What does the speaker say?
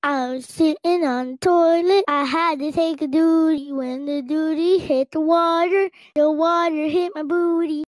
I was sitting on the toilet. I had to take a duty. When the duty hit the water hit my booty.